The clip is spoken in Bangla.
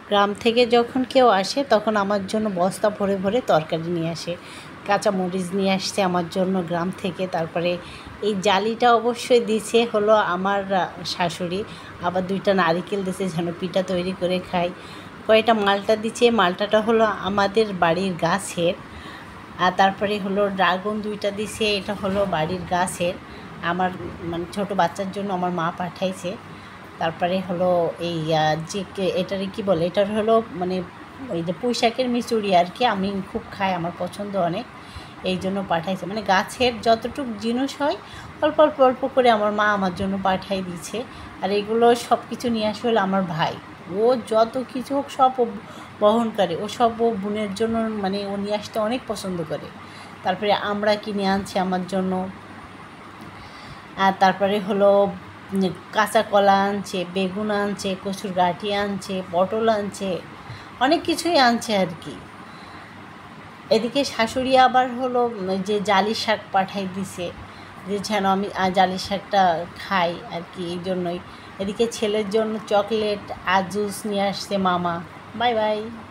গ্রাম থেকে যখন কেউ আসে তখন আমার জন্য বস্তা ভরে ভরে তরকারি নিয়ে আসে। কাঁচা মরিচ নিয়ে আসছে আমার জন্য গ্রাম থেকে। তারপরে এই জালিটা অবশ্যই দিছে হলো আমার শাশুড়ি। আবার 2টা নারিকেল দিছে যেন পিঠা তৈরি করে খাই। কয়টা মালটা দিচ্ছে, মালটাটা হলো আমাদের বাড়ির গাছের। আর তারপরে হলো ড্রাগন 2টা দিছে, এটা হলো বাড়ির গাছের। আমার মানে ছোটো বাচ্চার জন্য আমার মা পাঠাইছে। তারপরে হলো এই যে এটারে কী বলে, এটার হলো মানে ওই যে পুঁই শাকের মিচুড়ি আর কি, আমি খুব খাই, আমার পছন্দ অনেক, এই জন্য পাঠাইছে। মানে গাছের যতটুক জিনিস হয় অল্প অল্প অল্প করে আমার মা আমার জন্য পাঠাই দিয়েছে। আর এগুলো সব কিছু নিয়ে আসে হলো আমার ভাই। ও যত কিছু হোক সব ও বহন করে, ও সব ও বোনের জন্য মানে ও নিয়ে আসতে অনেক পছন্দ করে। তারপরে আমরা কিনে আনছি আমার জন্য। আর তারপরে হলো কাঁচা কলা আনছে, বেগুন আনছে, কচুর গাঁটি আনছে, পটল আনছে, অনেক কিছুই আনছে আর কি। এদিকে শাশুড়ি আবার হলো যে জালি শাক পাঠাই দিছে, যে যেন আমি জালি শাকটা খাই আর কি, এই জন্যই। এদিকে ছেলের জন্য চকলেট আর জুস নিয়ে আসছে মামা। Bye by.